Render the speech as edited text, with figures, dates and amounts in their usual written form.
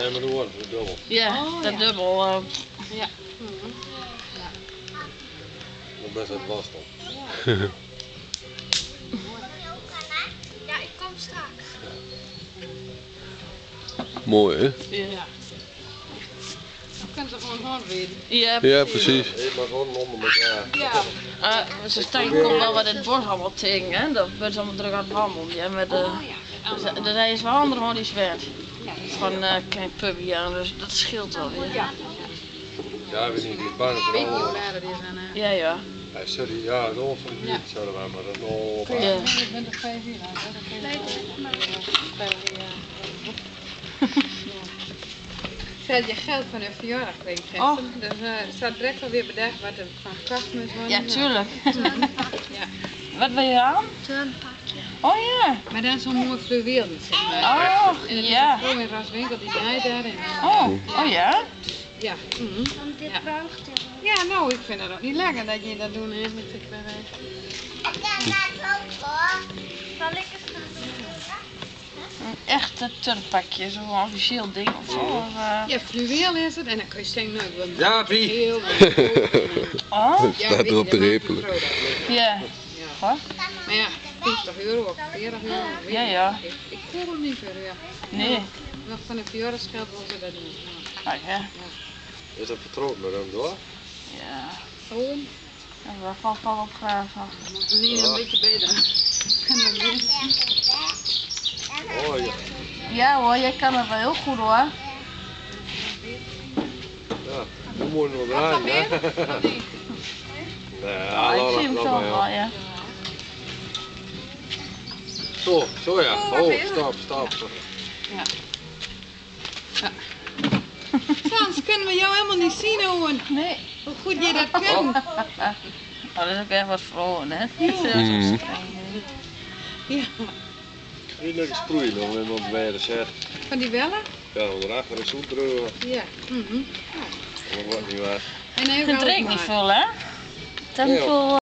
Ja, maar door, dubbel. Ja, Oh, dat ja. dubbel. Ja. Dat is best wat lastig. Ja, ik kom straks. Mooi, hè? Ja. Dan kunnen ze gewoon horen weten. Ja, Ja, precies. Je mag gewoon onder elkaar. Ja. ze staan komt wel wat in het bos allemaal tegen, hè? Dat wordt allemaal druk aan het wandelen. Ja, met de, Oh ja. dus hij is wel ander gewoon die zwert. Ja. Van klein puppy aan, dus dat scheelt wel weer. Ja. Ja, we niet die pannen Weet je van hoe alle. laat het is en Ja, ja. Ja, sorry, ja, dat was van niet, zouden wij maar dat nog. Ja. ik ben er 5 uur aan. Ze had je geld van hun verjaardag gekregen gisteren. Dus ze had direct alweer bedacht wat er van gekocht moest worden. Ja, tuurlijk. Ja. Wat wil je aan? Turnpakje. Oh ja. Maar dan zo'n mooi fluweel, zeg maar. Oh, En dan is ja. een vrouw in Raswinkel die draait daar. En, Oh ja. ja. Om dit Ja. prachtig te doen. Ja, nou, ik vind het ook niet lekker dat je dat doet hè, met de kwarij. Ik kan dat ook hoor. Zal ik het gaan doen? Een echte turnpakje, zo'n officieel ding of zo. Of, Ja, fluweel is het en dan kun je zeggen, nou, ik wil Ja, Pie. heel Oh, Staat erop te repelen. ja. Wat? Maar ja, 50 euro of 40 euro. weet Ja, ik ja. niet. Ik voel hem niet voor, ja. Nee. Nog van een verjaardagsgeld wil ze dat doen. Ah ja. Is dat vertrouwd met hem door? Ja. Gewoon, Ja, daar valt wel op graven. moet we hier een beetje beter. Kunnen we beter. Oh ja. Ja hoor, jij kan het wel heel goed hoor. Ja, hoe moet je nog draaien, hè? Nee, Ah, ik zie hem laat zo maar, wel, ja. ja. Zo ja. Oh, Oh, wat is stop. Frans, kunnen we jou helemaal niet zien, Owen? Nee. Hoe goed je dat kunt. Oh, dat is ook echt wat vrolijk, hè? Mhm. Ja, Niet lekker sproeien nog in ons weiden zegt. van die wellen? Ja, daarachter is zoet terug. Ja. Dat wordt niet waar. En hij Het regent niet veel, hè? Tempo.